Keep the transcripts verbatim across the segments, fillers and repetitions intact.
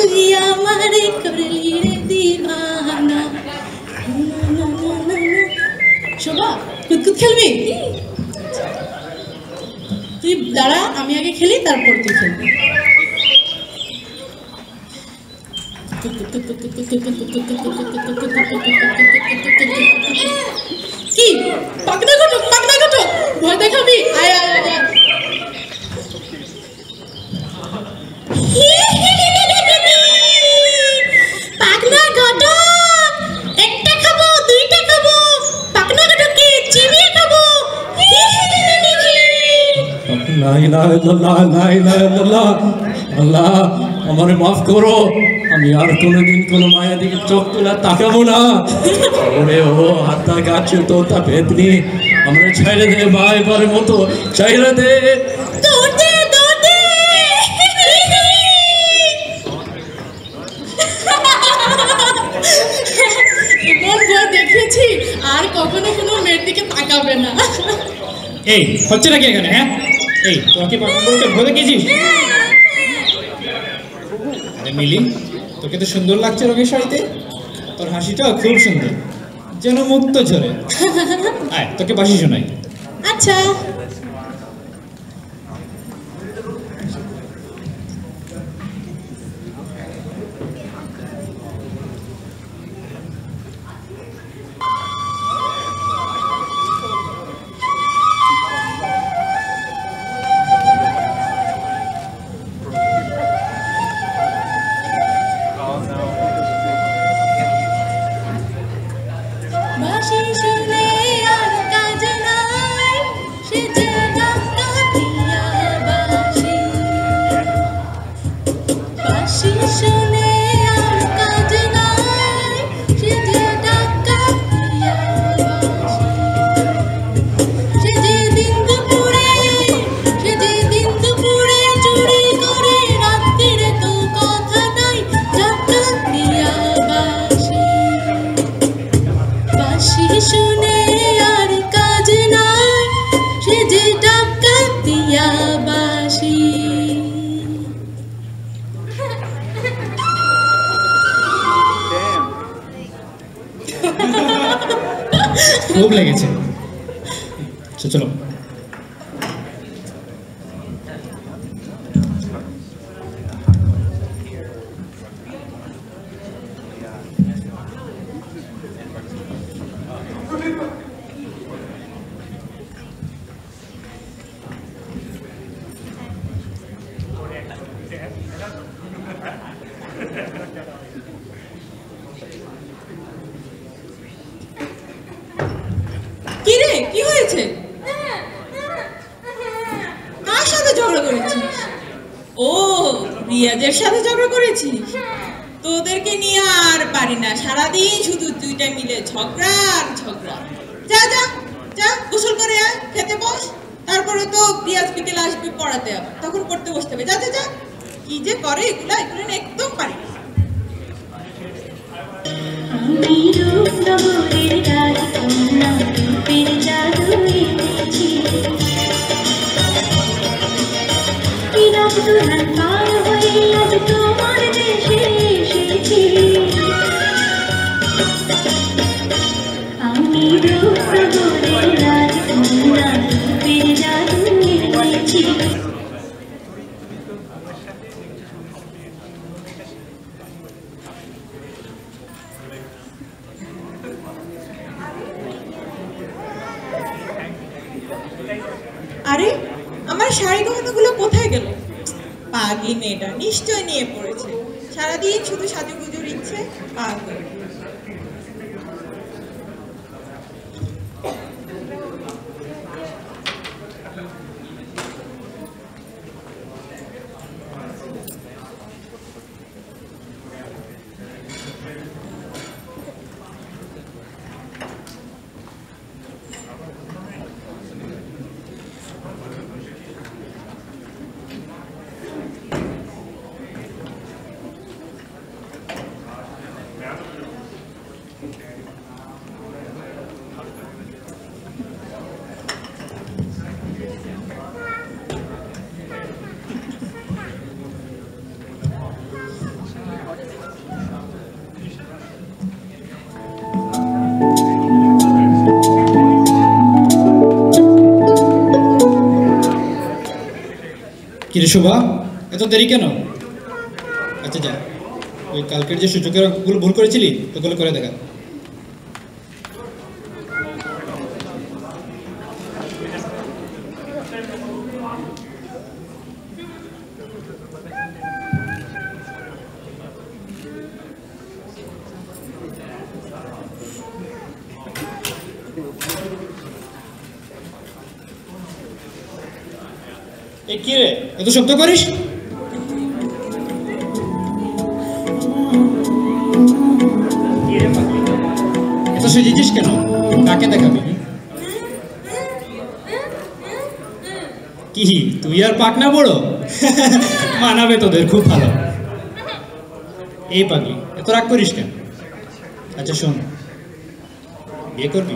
তুই আমারে করলি রে দিওয়ানা। শোভা, কুতকুত খেলবি? তুই দাঁড়া, আমি আগে খেলি, তারপর তুই খেলবি। কি পাকনা ঘটক, পাকনা ঘটক, ভয় দেখাবি? আয় আয় আয়। পাকনা ঘটক, একটা খাবো, দুইটা খাবো, পাকনা ঘটককে চিবিয়ে খাবো। লা ইলাহা ইল্লাল্লাহ, লা ইলাহা ইল্লাল্লাহ। আল্লাহ আমারে মাফ করো, আমি আর কোনোদিন কোনো মায়ের দিকে চোখ তুলে তাকাবো না। ওরে ও হাতা গাছে তো তা ভেতনি, আমরা ছেড়ে দে ভাই, এবারের মতো ছেড়ে দে। দৌড় দে, দৌড় দে। এমন ভয় দেখিয়েছি, আর কখনো কোনো মেয়ের দিকে তাকাবে না। এই হচ্ছে নাকি এখানে? হ্যাঁ, এই তোকে বলতে ভয় দেখিয়েছিস? আরে মিলি, তোকে তো সুন্দর লাগছে রঙের শাড়িতে, তোর হাসিটাও খুব সুন্দর, যেন মুক্ত ঝরে। আয় তোকে বাসি শোনাই। আচ্ছা। বাঁশি শুনে আর কাজ নাই, সে যে ডাকাতিয়া বাঁশি। বাঁশি শুনে আর কাজ নাই, সে যে ডাকাতিয়া বাঁশি। সে যে দিন দুপুরে, সে যে দিন দুপুরে চুরি করে, রাত্রিরে তো কথা নাই, ডাকাতিয়া বাঁশি। বাঁশি শুনে আর কাজ নাই, সে যে ডাকাতিয়া বাঁশি। খুব লেগেছে। চলো কি রে, কি হয়েছে? কার সাথে ঝগড়া করেছিস? ও, রিয়াজের সাথে ঝগড়া করেছিস? তোদেরকে নিয়ে আর পারি না, সারাদিন শুধু দুইটা মিলে ঝগড়া আর ঝগড়া। যা যা যা, গোসল করে আয়, খেতে বস, তারপরে তো রিয়াজ বিকেলে আসবে পড়াতে, আবার তখন পড়তে বসতে হবে। যা যা যা। কি যে করে এগুলা, এগুলো না একদম পারি না। আমি রূপনগরের রাজকন্যা, রূপের জাদু এনেছি, কি রব দুলান পার হয়ে আজ তোমার দেশে এসেছি। আমি রূপনগরের রাজকন্যা, রূপের জাদু এনেছি। আরে আমার শাড়ি গহনাগুলো কোথায় গেল? পাগলি মেয়েটা নিশ্চয় নিয়ে পড়েছে, সারাদিন শুধু সাজুগুজুর ইচ্ছে। পাগল। কিরে শোভা, এত দেরি কেন? আচ্ছা যা, ওই কালকের যে সূচকের গুলো ভুল করেছিলি ওগুলো করে দেখা। এ কি রে, এত শব্দ করিস? এত সেজেছিস কেন? কাকে দেখাবি? কি তুই আর পাক না বড়? মানাবে তোদের, খুব ভালো। এই পাগলি, এত রাগ করিস কেন? আচ্ছা শোন, বিয়ে করবি?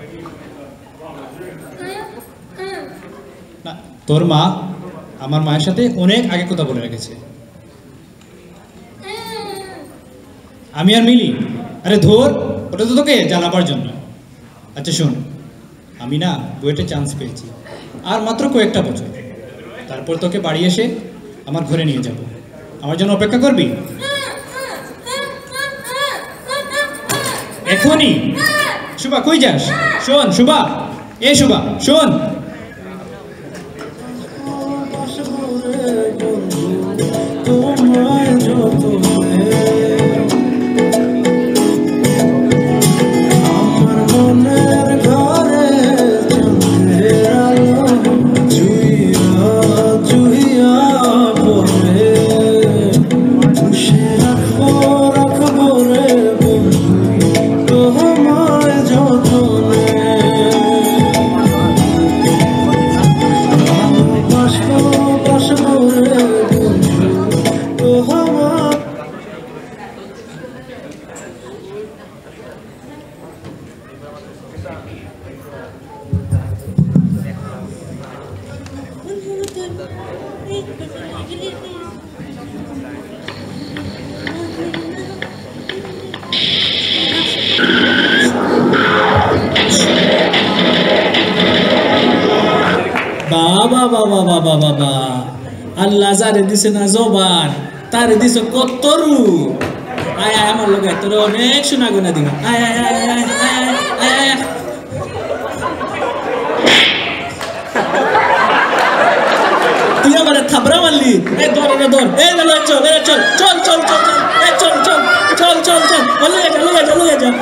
না, তোর মা আমার মায়ের সাথে অনেক আগে কথা বলে রেখেছে। আমি আর মিলি? আরে ধর, ওটা তো তোকে জানাবার জন্য। আচ্ছা শোন, আমি না বুয়েটে চান্স পেয়েছি, আর মাত্র কয়েকটা বছর, তারপর তোকে বাড়ি এসে আমার ঘরে নিয়ে যাব। আমার জন্য অপেক্ষা করবি? এখনই? শুভা কই যাস? শোন শুভা, এ শুভা শোন। বাবা বাবা বাবা বাবা, আল্লাহ যারে দিছে না জবান, তারে দিছে কত রূপ। আয় আয় আমার লোক, তোর অনেক শোনা গোনা দিন। আয় আয় আয় আয় আয় আয় আয়। তুই আমার থাবড়া মারলি? এই ধর রে ধর, এই চল চল চল চল চল চল চল এই চল চল চল চল চল বলে যা লয়ে যা লয়ে যা।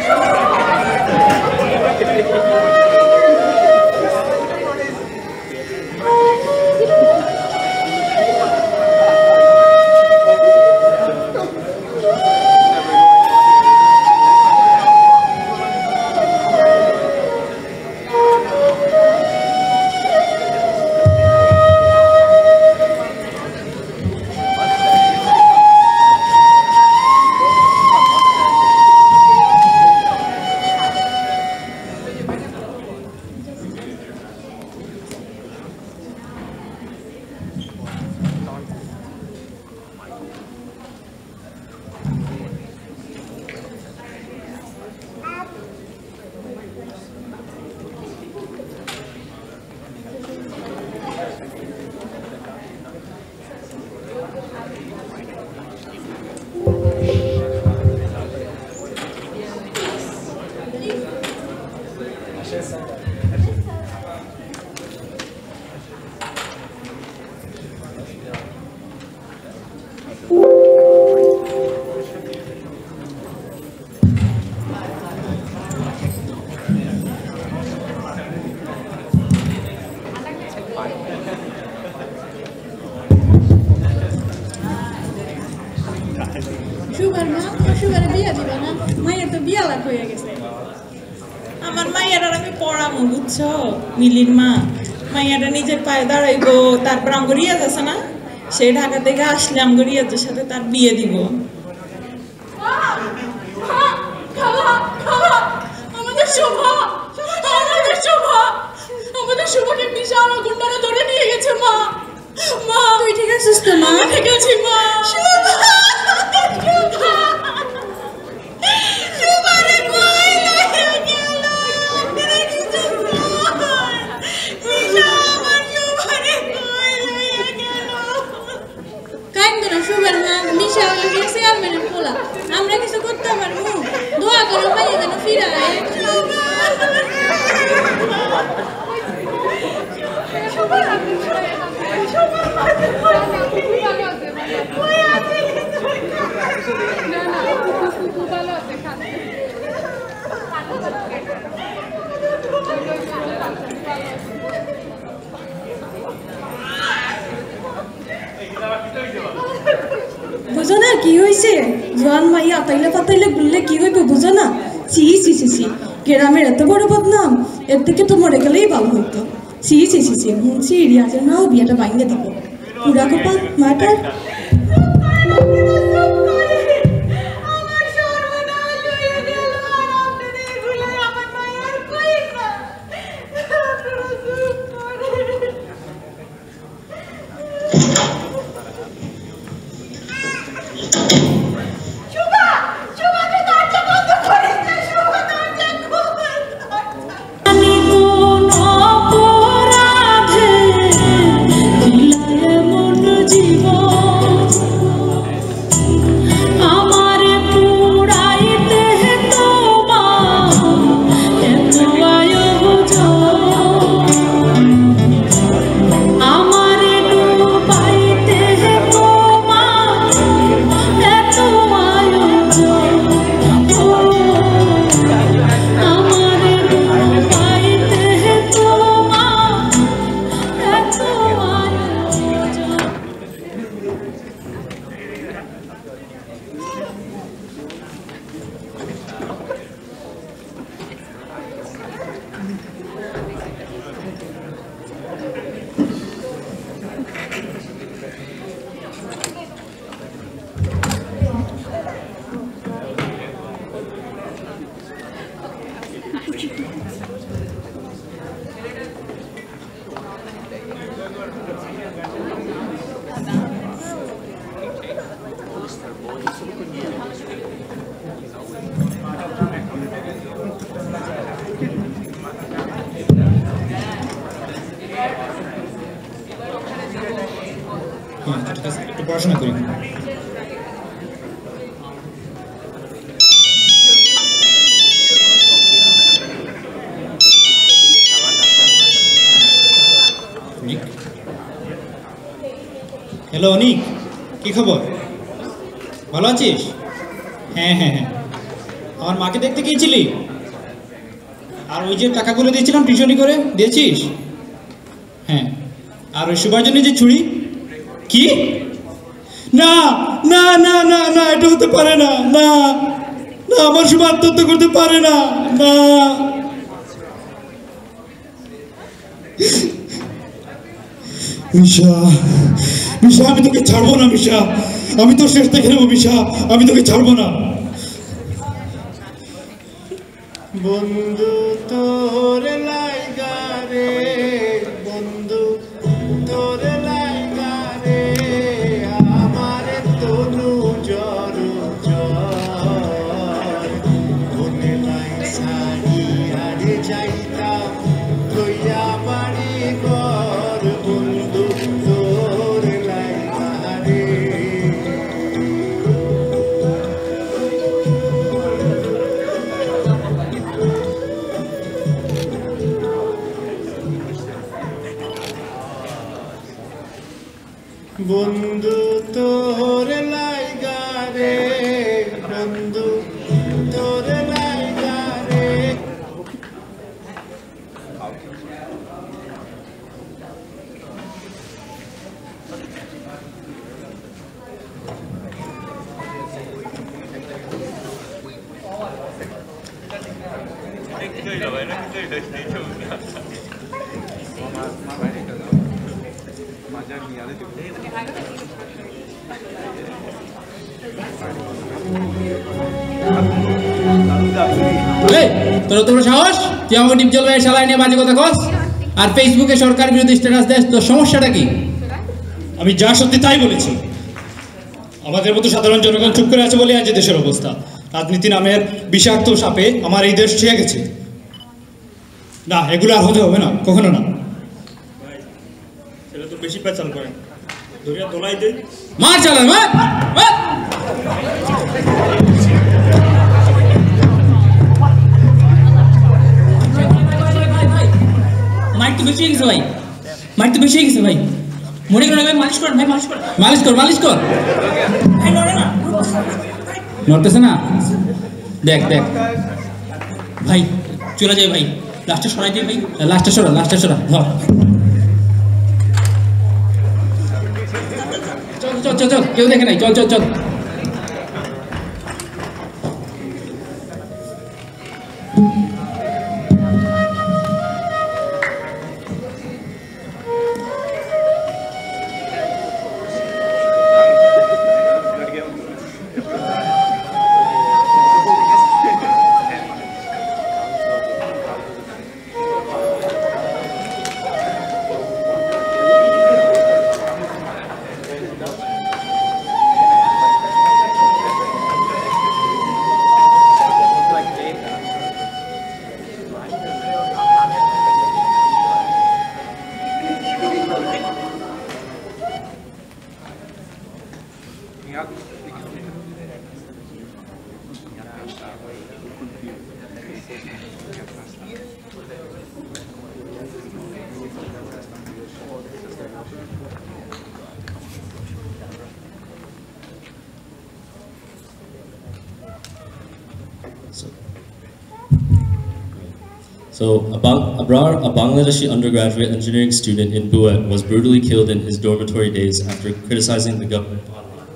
সুগার মা, সুগারে বিয়া দিবা না? মায়ের তো বিয়া লাগ হয়ে গেছে। আমার মাইয়ার আর আমি পড়ামো, বুঝছো মিলির মা? মাইয়াটা নিজের পায়ে দাঁড়াইবো, তারপর আমগো রিয়াজ আছে না, সেই ঢাকা থেকে আসলে আমগো রিয়াজের সাথে তার বিয়ে দিব। আমাদের শোভা, আমাদের শোভা, আমাদের শোভাকে বিশাল গুন্ডারা ধরে নিয়ে গেছে মা। মা তুই ঠিক আছিস তো? মা ঠিক আছি মা। আমার একদিন সুবের মা মিশা হলো গিয়ে চেয়ারম্যানের পোলা আমরা কিছু করতে পারবো দোয়া করো ভাইয়া যেন ফিরায় বুঝো না কি হয়েছে জোয়ান মাইয়া আতাইলে পাতাইলে বললে কি হইবে বুঝো না সি সি সি সি গ্রামের এত বড় বদনাম এর থেকে তো মরে গেলেই ভালো হইতো সি সি সি সি মুন্সি রিয়াজের নাও বিয়েটা ভাঙিয়ে দিব পুরা কোপা মাটার একটু পড়াশোনা করি হ্যালো অনিক কি খবর ভালো আছিস হ্যাঁ হ্যাঁ হ্যাঁ আমার মাকে দেখতে গিয়েছিলি আর ওই যে টাকাগুলো দিয়েছিলাম টিউশনি করে দিয়েছিস হ্যাঁ আর ওই সুবার জন্য যে ছুরি কি না না না না না এটা হতে পারে না না না আমার সুবা আত্মহত্যা করতে পারে না না মিশা মিশা আমি তোকে ছাড়বো না মিশা আমি তো শেষ দেখে নেবো মিশা আমি তোকে ছাড়বো না বন্ধু তোর লাইগা রে বন্ধু তোর লাইগা রে আমার তনু জ্বর জ্বর মনে লাই সারি আরে যাইতাম কইয়া বাড়ি ঘর বন্ধু তোর লাইগা রে বন্ধু তোর লাইগা রে বন্ধু তোর লাইগা রে তোর তোর সাহস তুই আমাকে ডিপ জলবায়ু শালায় নিয়ে বাজে কথা কস আর ফেসবুকে সরকার বিরোধী স্ট্যাটাস দেস তোর সমস্যাটা কি আমি যা সত্যি তাই বলেছি আমাদের মতো সাধারণ জনগণ চুপ করে আছে বলে আজ দেশের অবস্থা রাজনীতি নামের বিষাক্ত সাপে আমার এই দেশ ছেয়ে গেছে না এগুলো আর হতে হবে না কখনো না সেটা তো বেশি পেঁচাল করেন ধরিয়া তোলাই দেয় মার চালান মার মার। মার তো বেশি হয়ে গেছে ভাই, মার তো বেশি হয়ে গেছে ভাই, মনে করেন ভাই মালিশ করেন ভাই, মালিশ করেন, মালিশ কর মালিশ কর। ভাই নড়ে না, নড়তেছে না, দেখ দেখ ভাই চলে যাই ভাই, লাস্টে সরাই দিয়ে ভাই, লাস্টে সরা লাস্টে সরা ধর। চল চল চল চল, কেউ দেখে নাই, চল চল চল। So, Abang, Abrar, a Bangladeshi undergraduate engineering student in Buet, was brutally killed in his dormitory days after criticizing the government.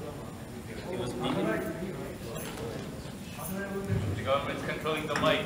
The government's controlling the mic.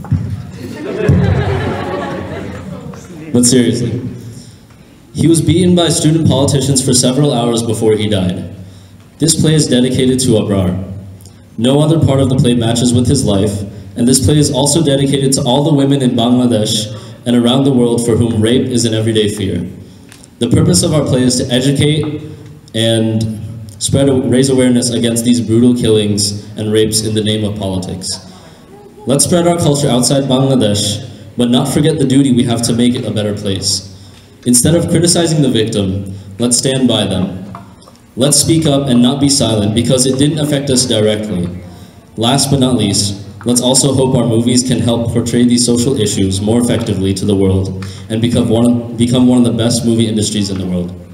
But seriously, he was beaten by student politicians for several hours before he died. This play is dedicated to Abrar. No other part of the play matches with his life, and this play is also dedicated to all the women in Bangladesh and around the world for whom rape is an everyday fear. The purpose of our play is to educate and spread, raise awareness against these brutal killings and rapes in the name of politics. Let's spread our culture outside Bangladesh, but not forget the duty we have to make it a better place. Instead of criticizing the victim, let's stand by them. Let's speak up and not be silent because it didn't affect us directly. Last but not least, let's also hope our movies can help portray these social issues more effectively to the world and become one of, become one of the best movie industries in the world.